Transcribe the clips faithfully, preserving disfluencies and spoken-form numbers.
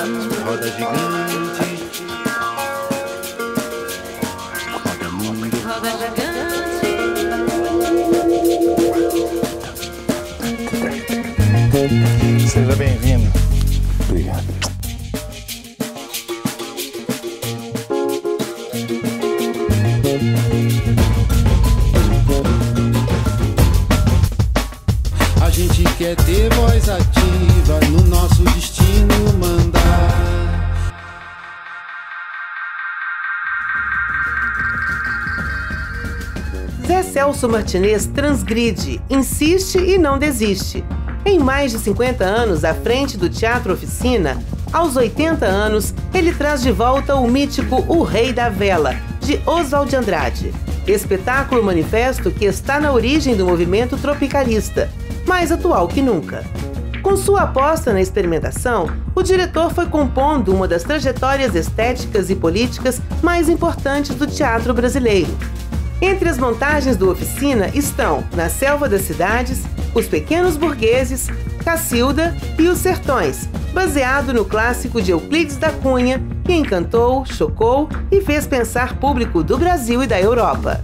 Roda gigante, roda mundo, roda gigante. Seja bem-vindo. Obrigado. A gente quer ter voz ativa no nosso destino mandar. Zé Celso Martinez transgride, insiste e não desiste. Em mais de cinquenta anos à frente do Teatro Oficina, aos oitenta anos, ele traz de volta o mítico O Rei da Vela, de Oswald de Andrade. Espetáculo manifesto que está na origem do movimento tropicalista, mais atual que nunca. Com sua aposta na experimentação, o diretor foi compondo uma das trajetórias estéticas e políticas mais importantes do teatro brasileiro. Entre as montagens do Oficina estão Na Selva das Cidades, Os Pequenos Burgueses, Cacilda e Os Sertões, baseado no clássico de Euclides da Cunha, que encantou, chocou e fez pensar público do Brasil e da Europa.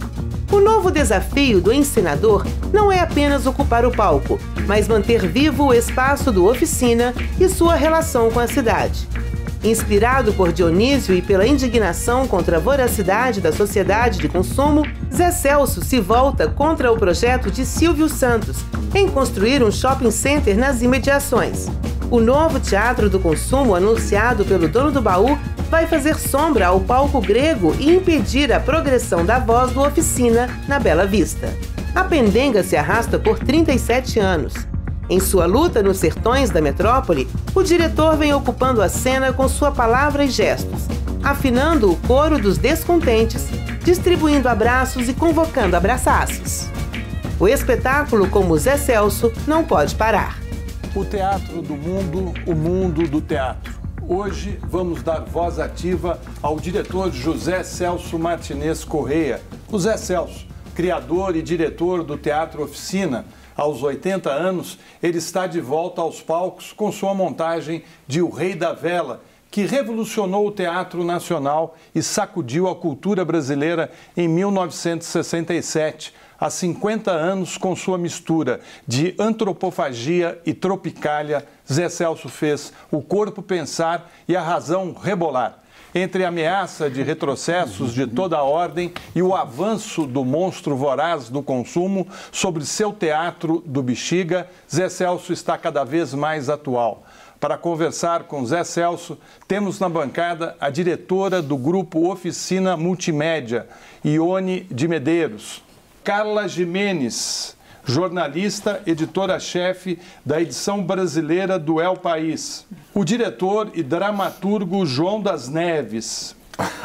O novo desafio do encenador não é apenas ocupar o palco, mas manter vivo o espaço do Oficina e sua relação com a cidade. Inspirado por Dionísio e pela indignação contra a voracidade da sociedade de consumo, Zé Celso se volta contra o projeto de Silvio Santos em construir um shopping center nas imediações. O novo Teatro do Consumo, anunciado pelo dono do baú, vai fazer sombra ao palco grego e impedir a progressão da voz do Oficina na Bela Vista. A pendenga se arrasta por trinta e sete anos. Em sua luta nos sertões da metrópole, o diretor vem ocupando a cena com sua palavra e gestos, afinando o coro dos descontentes, distribuindo abraços e convocando abraçaços. O espetáculo, como Zé Celso, não pode parar. O teatro do mundo, o mundo do teatro. Hoje vamos dar voz ativa ao diretor José Celso Martinez Correia. O Zé Celso, criador e diretor do Teatro Oficina, aos oitenta anos, ele está de volta aos palcos com sua montagem de O Rei da Vela, que revolucionou o teatro nacional e sacudiu a cultura brasileira em mil novecentos e sessenta e sete, há cinquenta anos, com sua mistura de antropofagia e tropicália. Zé Celso fez o corpo pensar e a razão rebolar. Entre a ameaça de retrocessos de toda a ordem e o avanço do monstro voraz do consumo sobre seu teatro do Bexiga, Zé Celso está cada vez mais atual. Para conversar com Zé Celso, temos na bancada a diretora do Grupo Oficina Multimédia, Ione de Medeiros, Carla Jimenez, jornalista, editora-chefe da edição brasileira do El País, o diretor e dramaturgo João das Neves,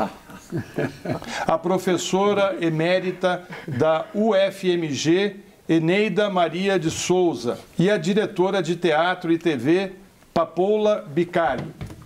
a professora emérita da U F M G, Eneida Maria de Souza, e a diretora de teatro e T V, Papoula Bicalho.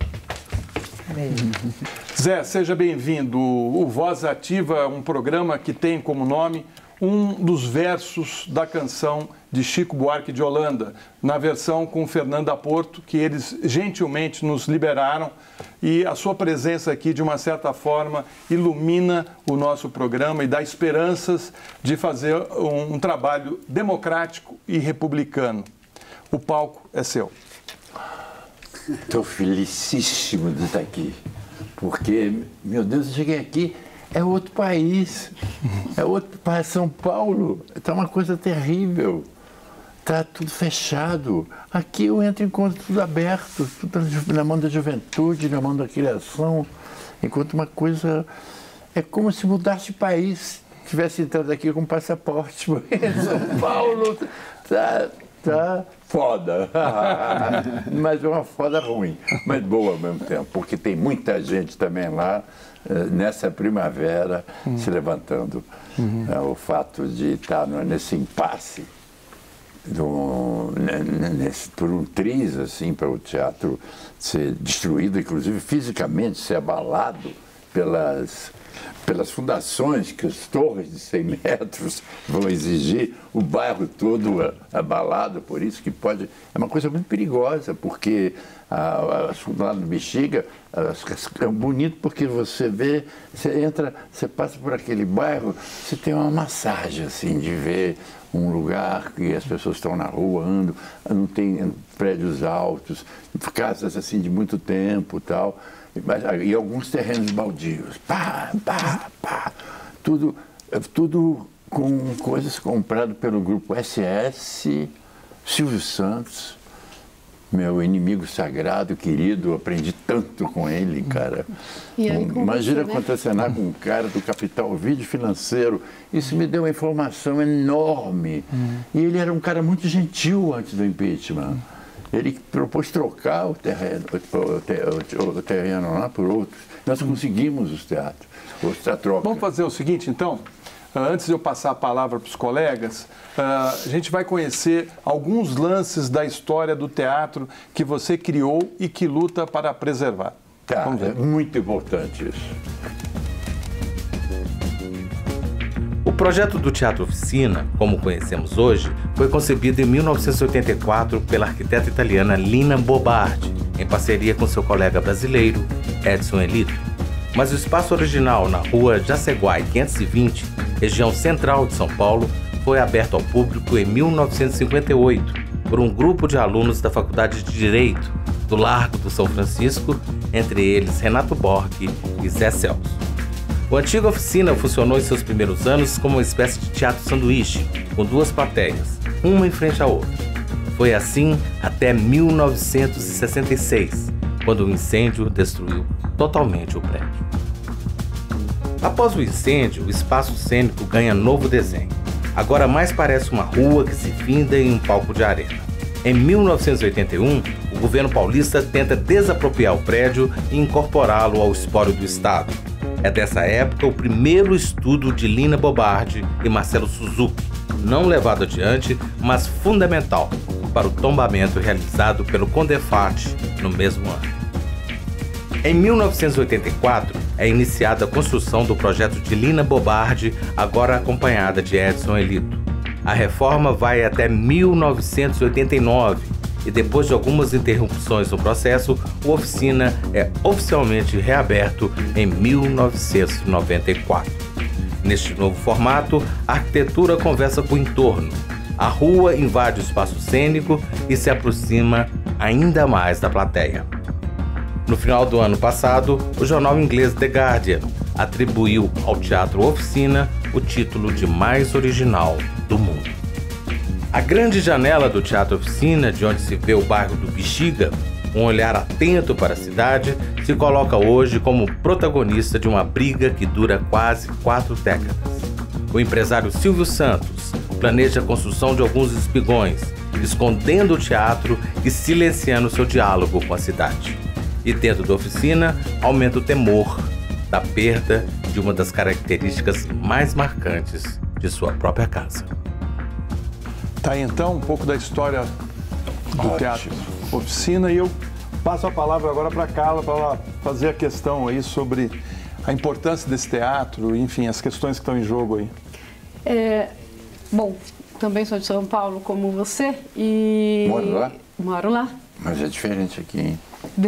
Zé, seja bem-vindo. O Voz Ativa é um programa que tem como nome um dos versos da canção de Chico Buarque de Holanda, na versão com Fernanda Porto, que eles gentilmente nos liberaram, e a sua presença aqui, de uma certa forma, ilumina o nosso programa e dá esperanças de fazer um, um trabalho democrático e republicano. O palco é seu. Estou felicíssimo de estar aqui, porque, meu Deus, eu cheguei aqui, é outro país, é outro país. São Paulo está uma coisa terrível, está tudo fechado. Aqui eu entro e encontro tudo aberto, tudo na mão da juventude, na mão da criação, enquanto uma coisa, é como se mudasse de país, tivesse entrado aqui com passaporte, porque São Paulo está tá foda, mas é uma foda ruim, mas boa ao mesmo tempo, porque tem muita gente também lá, nessa primavera, uhum. se levantando. Uhum. É, o fato de estar nesse impasse, do, nesse, por um triz, assim, para o teatro ser destruído, inclusive fisicamente, ser abalado pelas pelas fundações, que as torres de cem metros vão exigir, o bairro todo abalado, por isso que pode... É uma coisa muito perigosa, porque a, a, lá no Bexiga é bonito porque você vê, você entra, você passa por aquele bairro, você tem uma massagem, assim, de ver um lugar que as pessoas estão na rua, andam, não tem prédios altos, casas assim de muito tempo e tal. E alguns terrenos baldios, pá, pá, pá, tudo, tudo com coisas compradas pelo grupo S S, Silvio Santos, meu inimigo sagrado, querido, aprendi tanto com ele, cara. E aí, com Imagina você, né? contracenar com um cara do capital vídeo financeiro, isso me deu uma informação enorme. Hum. E ele era um cara muito gentil antes do impeachment. Hum. Ele propôs trocar o terreno, o, o, o terreno lá por outros. Nós conseguimos os teatros, a troca. Vamos fazer o seguinte, então? Antes de eu passar a palavra para os colegas, a gente vai conhecer alguns lances da história do teatro que você criou e que luta para preservar. Tá, Vamos ver. É muito importante isso. O projeto do Teatro Oficina, como conhecemos hoje, foi concebido em mil novecentos e oitenta e quatro pela arquiteta italiana Lina Bobardi, em parceria com seu colega brasileiro, Edson Elito. Mas o espaço original na rua Jaceguai quinhentos e vinte, região central de São Paulo, foi aberto ao público em mil novecentos e cinquenta e oito por um grupo de alunos da Faculdade de Direito do Largo do São Francisco, entre eles Renato Borghi e Zé Celso. O antigo Oficina funcionou em seus primeiros anos como uma espécie de teatro sanduíche, com duas plateias, uma em frente à outra. Foi assim até mil novecentos e sessenta e seis, quando o incêndio destruiu totalmente o prédio. Após o incêndio, o espaço cênico ganha novo desenho. Agora mais parece uma rua que se finda em um palco de arena. Em mil novecentos e oitenta e um, o governo paulista tenta desapropriar o prédio e incorporá-lo ao espólio do Estado. É dessa época o primeiro estudo de Lina Bobardi e Marcelo Suzuki, não levado adiante, mas fundamental para o tombamento realizado pelo Condefat no mesmo ano. Em mil novecentos e oitenta e quatro, é iniciada a construção do projeto de Lina Bobardi, agora acompanhada de Edson Elito. A reforma vai até mil novecentos e oitenta e nove e depois de algumas interrupções no processo, o Oficina é oficialmente reaberto em mil novecentos e noventa e quatro. Neste novo formato, a arquitetura conversa com o entorno. A rua invade o espaço cênico e se aproxima ainda mais da plateia. No final do ano passado, o jornal inglês The Guardian atribuiu ao Teatro Oficina o título de mais original do mundo. A grande janela do Teatro Oficina, de onde se vê o bairro do Bexiga, um olhar atento para a cidade, se coloca hoje como protagonista de uma briga que dura quase quatro décadas. O empresário Silvio Santos planeja a construção de alguns espigões, escondendo o teatro e silenciando seu diálogo com a cidade. E dentro da Oficina, aumenta o temor da perda de uma das características mais marcantes de sua própria casa. Tá aí então um pouco da história do Ótimo. Teatro Oficina e eu passo a palavra agora para a Carla para ela fazer a questão aí sobre a importância desse teatro, enfim, as questões que estão em jogo aí. É, bom, também sou de São Paulo como você e... Moro lá? Moro lá. Mas é diferente aqui, hein?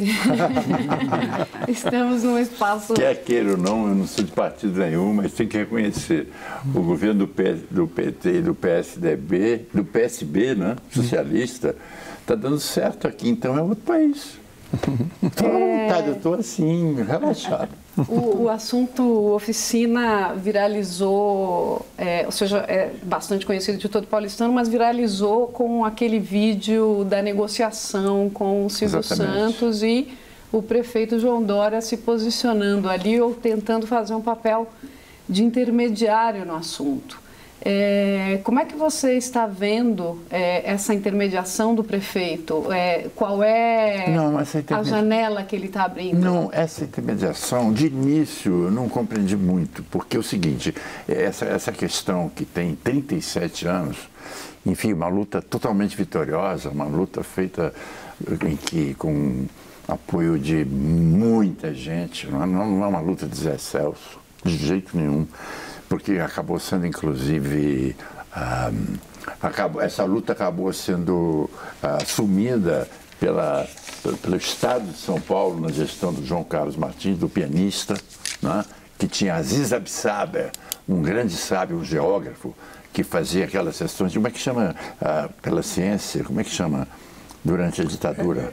Estamos num espaço... Quer queira ou não, eu não sou de partido nenhum, mas tem que reconhecer. O governo do, P, do P T e do P S D B, do P S B, né, socialista, está dando certo aqui, então é outro país. Estou à vontade, eu estou assim, relaxado. O, o assunto Oficina viralizou, é, ou seja, é bastante conhecido de todo paulistano, mas viralizou com aquele vídeo da negociação com o Silvio Exatamente. Santos e o prefeito João Dória se posicionando ali ou tentando fazer um papel de intermediário no assunto. É, como é que você está vendo é, essa intermediação do prefeito? É, qual é não, intermedi... a janela que ele está abrindo? Não, essa intermediação, de início, eu não compreendi muito, porque é o seguinte, essa, essa questão que tem trinta e sete anos, enfim, uma luta totalmente vitoriosa, uma luta feita em que, com apoio de muita gente, não é, não é uma luta de Zé Celso, de jeito nenhum, porque acabou sendo, inclusive, ah, acabou, essa luta acabou sendo ah, assumida pela, pelo Estado de São Paulo, na gestão do João Carlos Martins, do pianista, né, que tinha Aziz Absaber, um grande sábio, um geógrafo, que fazia aquelas sessões, como é que chama, ah, pela ciência, como é que chama, durante a ditadura?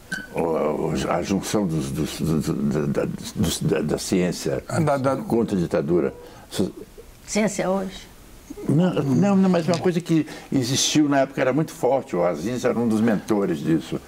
A junção dos, dos, dos, da, dos, da, da ciência da, da, contra a ditadura. Ciência hoje? Não, não, não, mas uma coisa que existiu na época, era muito forte. O Aziz era um dos mentores disso.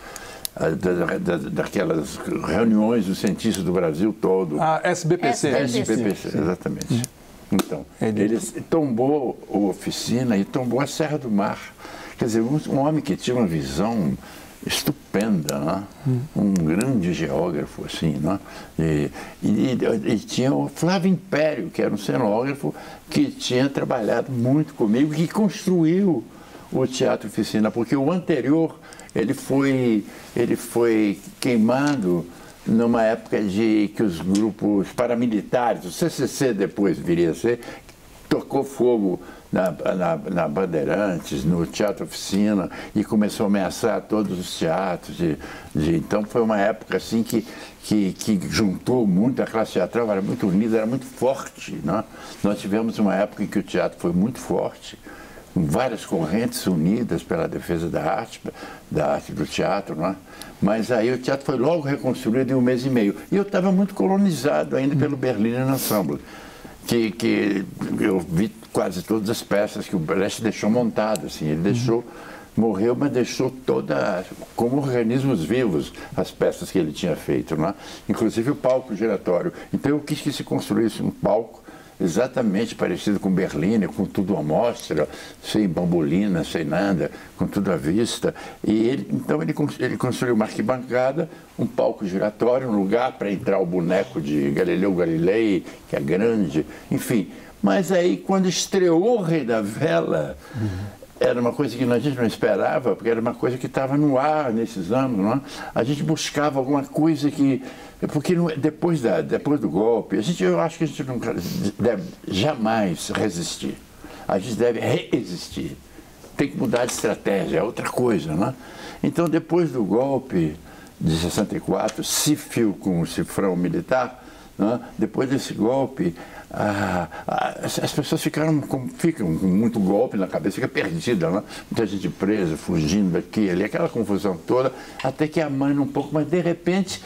Da, da, daquelas reuniões dos cientistas do Brasil todo. A S B P C. S B P C, exatamente. Então, ele tombou a oficina e tombou a Serra do Mar. Quer dizer, um, um homem que tinha uma visão estupenda, né? Hum. Um grande geógrafo, assim, né? E, e, e tinha o Flávio Império, que era um cenógrafo que tinha trabalhado muito comigo, que construiu o Teatro Oficina, porque o anterior ele foi, ele foi queimado numa época de que os grupos paramilitares, o C C C depois viria a ser, tocou fogo na, na, na Bandeirantes, no Teatro Oficina, e começou a ameaçar todos os teatros. De, de, então foi uma época assim que, que, que juntou muito, a classe teatral era muito unida, era muito forte. Né? Nós tivemos uma época em que o teatro foi muito forte, com várias correntes unidas pela defesa da arte, da arte do teatro, né? Mas aí o teatro foi logo reconstruído em um mês e meio. E eu estava muito colonizado ainda pelo Berliner Ensemble, que, que eu vi quase todas as peças que o Brecht deixou montadas, assim, ele deixou, morreu, mas deixou toda, como organismos vivos, as peças que ele tinha feito, né? Inclusive o palco giratório. Então eu quis que se construísse um palco exatamente parecido com Berlim, com tudo à mostra, sem bambolina, sem nada, com tudo à vista. E ele, então ele, ele construiu uma arquibancada, um palco giratório, um lugar para entrar o boneco de Galileu Galilei, que é grande, enfim. Mas aí, quando estreou o Rei da Vela, uhum. era uma coisa que a gente não esperava, porque era uma coisa que estava no ar nesses anos, não é? A gente buscava alguma coisa que... Porque depois, da, depois do golpe, a gente, eu acho que a gente não deve jamais resistir. A gente deve resistir. Tem que mudar de estratégia, é outra coisa, não é? Então, depois do golpe de sessenta e quatro, cifio com o cifrão militar, não é? Depois desse golpe, ah, as pessoas ficaram com, ficam com muito golpe na cabeça, fica perdida, né? Muita gente presa, fugindo daqui, ali, aquela confusão toda, até que amana um pouco, mas de repente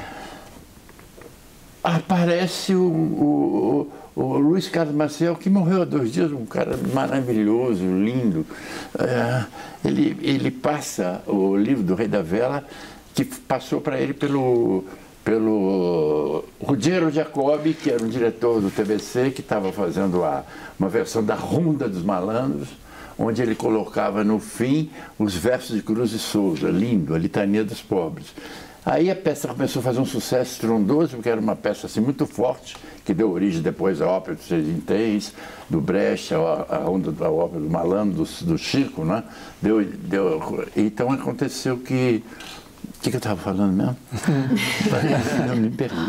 aparece o, o, o, o Luiz Carlos Maciel, que morreu há dois dias, um cara maravilhoso, lindo. É, ele, ele passa o livro do Rei da Vela, que passou para ele pelo... pelo Ruggiero Jacobi, que era um diretor do T B C, que estava fazendo a, uma versão da Ronda dos Malandros, onde ele colocava no fim os versos de Cruz e Souza, lindo, a Litania dos Pobres. Aí a peça começou a fazer um sucesso estrondoso, porque era uma peça assim, muito forte, que deu origem depois à ópera dos Seis Vinténs, do Brecht, a, a Ronda da ópera do Malandro, do, do Chico, né? Deu, deu, então aconteceu que... O que, que eu estava falando mesmo? Não me perdi.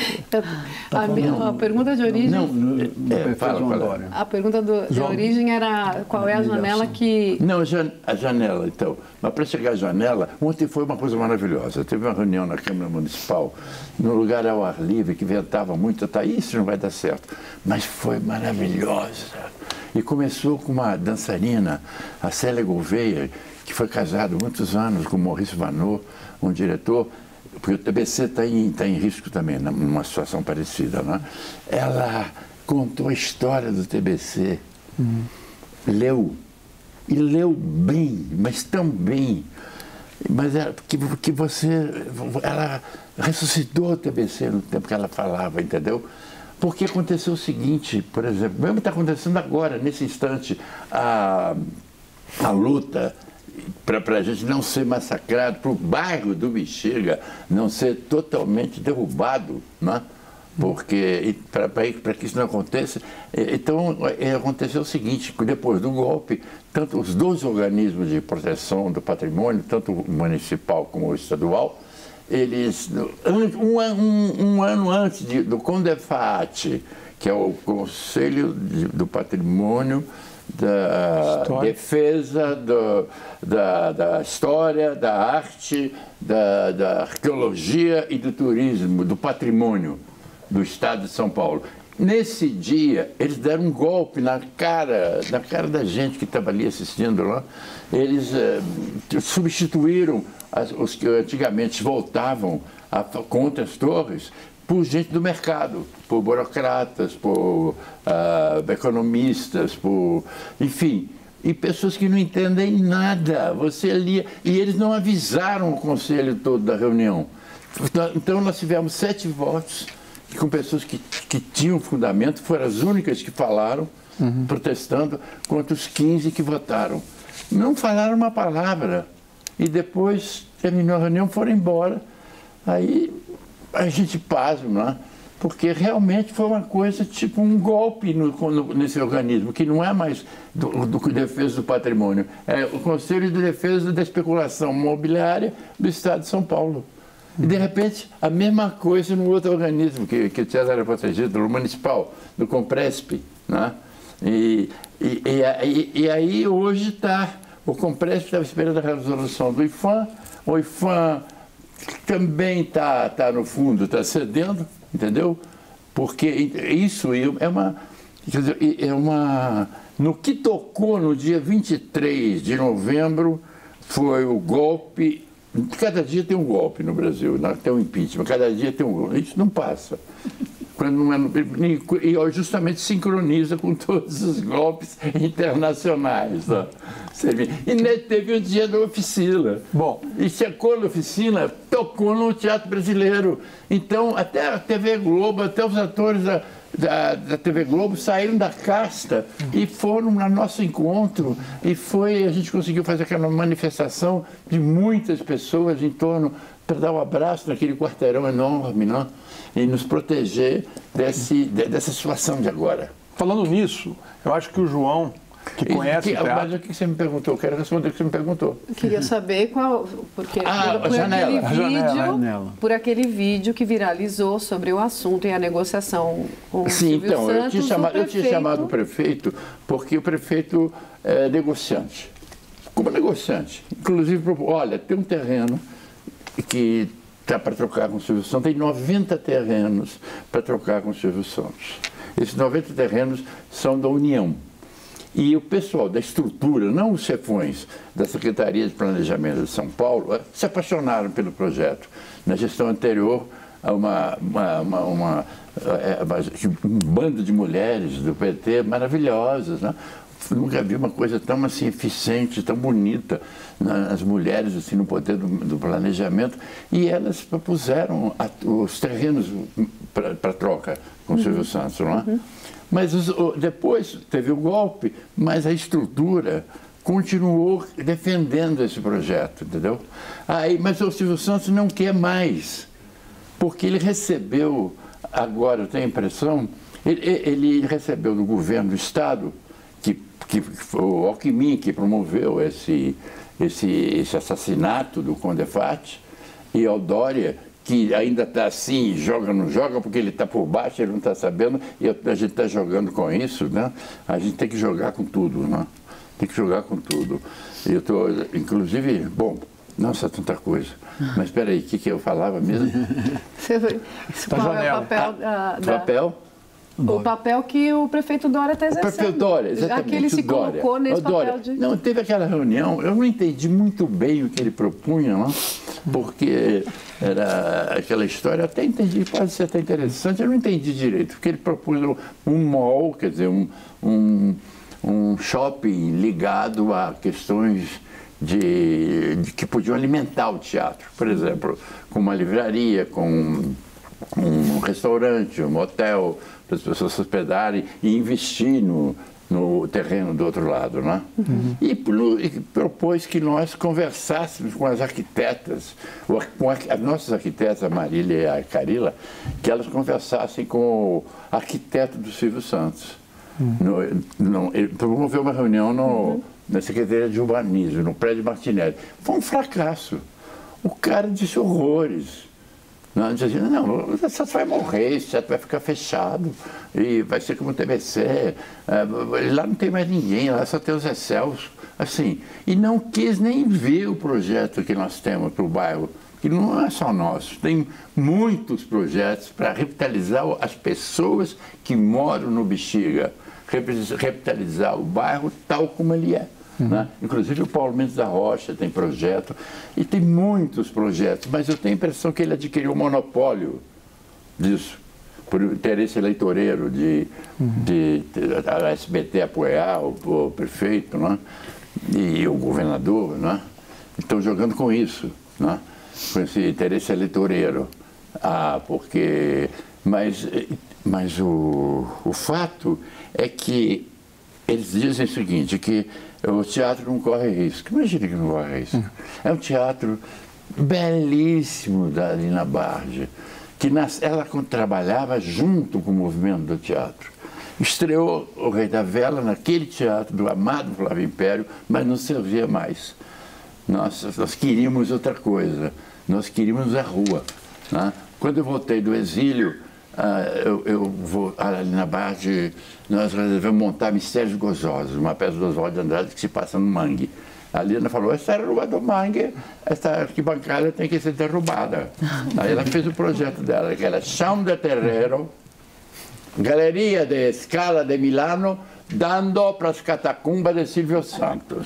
A, minha, a pergunta de origem... Não, não, é, fala, fala. A pergunta do, de origem era qual é a janela que... Não, a janela, então. Mas para chegar à janela, ontem foi uma coisa maravilhosa. Teve uma reunião na Câmara Municipal, num lugar ao ar livre, que ventava muito. Tá, isso não vai dar certo. Mas foi maravilhosa. E começou com uma dançarina, a Célia Gouveia, que foi casado muitos anos com Maurice Vanot, um diretor, porque o T B C está em, tá em risco também, numa situação parecida, né? Ela contou a história do T B C, uhum. leu, e leu bem, mas tão bem, mas é, que, que você, ela ressuscitou o T B C no tempo que ela falava, entendeu? Porque aconteceu o seguinte, por exemplo, mesmo está acontecendo agora, nesse instante, a, a luta para a gente não ser massacrado, para o bairro do Bexiga não ser totalmente derrubado, né? Porque para que isso não aconteça, então aconteceu o seguinte, depois do golpe, tanto os dois organismos de proteção do patrimônio, tanto o municipal como o estadual, eles, um, um, um ano antes de, do Condefat, que é o Conselho de, do Patrimônio, da História. Defesa, do, da, da História, da Arte, da, da Arqueologia e do Turismo, do Patrimônio do Estado de São Paulo. Nesse dia, eles deram um golpe na cara, na cara da gente que estava ali assistindo lá. Eles eh, substituíram as, os que antigamente voltavam a, contra as torres por gente do mercado, por burocratas, por uh, economistas, por, enfim, e pessoas que não entendem nada. Você lia, e eles não avisaram o conselho todo da reunião. Então nós tivemos sete votos com pessoas que, que tinham fundamento, foram as únicas que falaram, uhum. protestando, contra os quinze que votaram. Não falaram uma palavra. E depois terminou a reunião, foram embora. Aí a gente pasma, né? Porque realmente foi uma coisa tipo um golpe no, no, nesse organismo, que não é mais do, do Defesa do Patrimônio, é o Conselho de Defesa da Especulação Imobiliária do Estado de São Paulo. E, de repente, a mesma coisa no outro organismo, que, que o era protegido, do Municipal, do Compresp, né? E, e, e, e aí, hoje está, o Compresp estava esperando a resolução do I F A M, o I F A M também está tá no fundo, está cedendo, entendeu? Porque isso é uma, quer dizer, é uma... No que tocou no dia vinte e três de novembro, foi o golpe. Cada dia tem um golpe no Brasil, tem um impeachment, cada dia tem um golpe. Isso não passa. Quando não é, e justamente sincroniza com todos os golpes internacionais. Ó. E teve o dia da oficina. Bom. E chegou na oficina, tocou no Teatro Brasileiro. Então, até a T V Globo, até os atores da, da, da T V Globo saíram da casta e foram no nosso encontro. E foi, a gente conseguiu fazer aquela manifestação de muitas pessoas em torno, para dar um abraço naquele quarteirão enorme, não? E nos proteger desse, dessa situação de agora. Falando nisso, eu acho que o João, que conhece que, o teatro... Mas o que você me perguntou? Eu quero responder o que você me perguntou. Eu queria saber qual... Porque ah, por, a janela. Aquele a vídeo, janela. por aquele vídeo que viralizou sobre o assunto e a negociação com Sim, o Silvio então, Santos, eu tinha, chamado, prefeito... eu tinha chamado o prefeito porque o prefeito é negociante. Como negociante. Inclusive, olha, tem um terreno que está para trocar com o Silvio Santos, tem noventa terrenos para trocar com o Silvio Santos. Esses noventa terrenos são da União. E o pessoal da estrutura, não os chefões da Secretaria de Planejamento de São Paulo, se apaixonaram pelo projeto. Na gestão anterior, uma, uma, uma, uma, um bando de mulheres do P T maravilhosas, né? Nunca vi uma coisa tão assim eficiente, tão bonita, né? As mulheres assim no poder do, do planejamento, e elas propuseram a, os terrenos para troca com o uhum. Silvio Santos, não é? Uhum. Mas os, depois teve o golpe, mas a estrutura continuou defendendo esse projeto, entendeu? Aí, mas o Silvio Santos não quer mais, porque ele recebeu, agora eu tenho a impressão, ele, ele recebeu do governo do Estado, que, que foi o Alckmin que promoveu esse, esse, esse assassinato do Condefat, e o Dória, que ainda está assim, joga, não joga, porque ele está por baixo, ele não está sabendo, e a gente está jogando com isso, né? A gente tem que jogar com tudo, né? Tem que jogar com tudo. Eu estou, inclusive, bom, nossa, tanta coisa. Mas espera aí, o que, que eu falava mesmo? Qual é o papel da... da... Papel? O papel que o prefeito Dória está exercendo. O prefeito Dória, exatamente. Aquele se Dória. colocou nesse o Dória. papel de... Não, teve aquela reunião, eu não entendi muito bem o que ele propunha, não? Porque era aquela história, até entendi, pode ser até interessante, eu não entendi direito, porque ele propôs um mall, quer dizer, um, um, um shopping ligado a questões de, de que podiam alimentar o teatro, por exemplo, com uma livraria, com um restaurante, um hotel, para as pessoas se hospedarem e investir no, no terreno do outro lado, né? Uhum. E, e propôs que nós conversássemos com as arquitetas, com as nossas arquitetas, a Marília e a Carila, que elas conversassem com o arquiteto do Silvio Santos. Uhum. No, no, ele promoveu uma reunião no, uhum. na Secretaria de Urbanismo, no prédio Martinelli. Foi um fracasso. O cara disse horrores. Não, dizia, não, o teatro vai morrer, esse teatro vai ficar fechado e vai ser como o T B C. É, lá não tem mais ninguém, lá só tem os Zé Celso. Assim, e não quis nem ver o projeto que nós temos para o bairro, que não é só nosso, tem muitos projetos para revitalizar as pessoas que moram no Bexiga, revitalizar o bairro tal como ele é. Uhum. Né? Inclusive o Paulo Mendes da Rocha tem projeto, e tem muitos projetos, mas eu tenho a impressão que ele adquiriu o monopólio disso, por interesse eleitoreiro de, uhum. de, de a S B T apoiar o, o prefeito, né? E o governador, né? Estão jogando com isso, né? Com esse interesse eleitoreiro. Ah, porque... Mas, mas o, o fato é que eles dizem o seguinte, que o teatro não corre risco. Imagina que não corre risco. Uhum. É um teatro belíssimo da Lina Barge, que nas, ela trabalhava junto com o movimento do teatro. Estreou O Rei da Vela naquele teatro do amado Flávio Império, mas não servia mais. Nós, nós queríamos outra coisa, nós queríamos a rua. Né? Quando eu voltei do exílio, uh, eu, eu vou, ali na Barge, nós resolvemos montar Mistérios Gozosos, uma peça do Oswaldo de Andrade que se passa no Mangue. A Lina falou, essa rua do Mangue, essa arquibancada tem que ser derrubada. Aí ela fez o projeto dela, que era Chão de Terreiro, Galeria de Scala de Milano, dando para as catacumbas de Silvio Santos.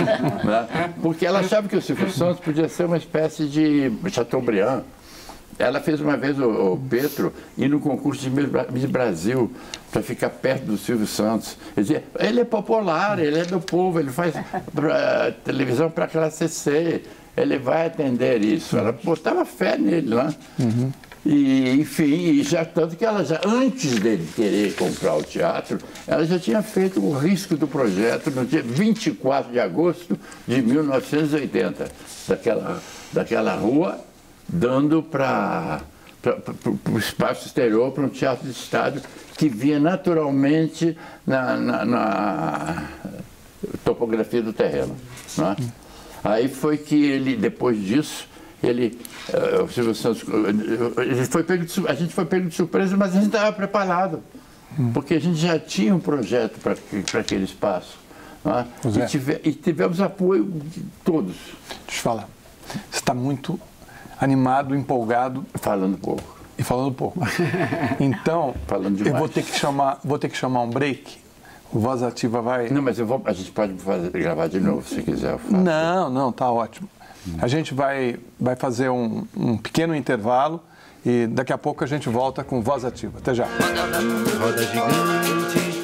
Né? Porque ela achava que o Silvio Santos podia ser uma espécie de Chateaubriand. Ela fez uma vez o, o Petro ir no concurso de Miss Brasil para ficar perto do Silvio Santos. Ele dizia, ele é popular, ele é do povo, ele faz pra, televisão para a classe C, ele vai atender isso. Ela botava fé nele, né? Uhum. E, enfim, e já, tanto que ela já, antes dele querer comprar o teatro, ela já tinha feito o risco do projeto no dia vinte e quatro de agosto de mil novecentos e oitenta, daquela, daquela rua, dando para o espaço exterior, para um teatro de estádio que vinha naturalmente na, na, na topografia do terreno. Né? Aí foi que ele, depois disso, ele, uh, o Silvio Santos, ele foi pego de, a gente foi pego de surpresa, mas a gente estava preparado, hum. porque a gente já tinha um projeto para aquele espaço. Né? E, tive, e tivemos apoio de todos. Deixa eu falar, você está muito animado, empolgado. Falando pouco. E falando pouco. Então, falando eu vou ter que chamar, vou ter que chamar um break. O Voz Ativa vai... Não, mas eu vou, a gente pode fazer, gravar de novo, se quiser. Eu faço. Não, não, tá ótimo. A gente vai, vai fazer um, um pequeno intervalo e daqui a pouco a gente volta com Voz Ativa. Até já. Roda gigante.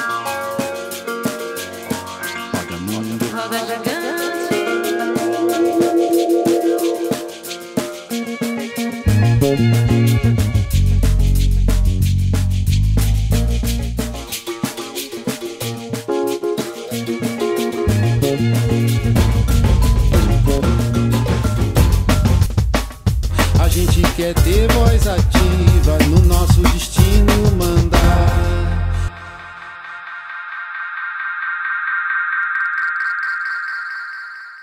Roda mundo. Roda gigante. A gente quer ter voz ativa no nosso destino.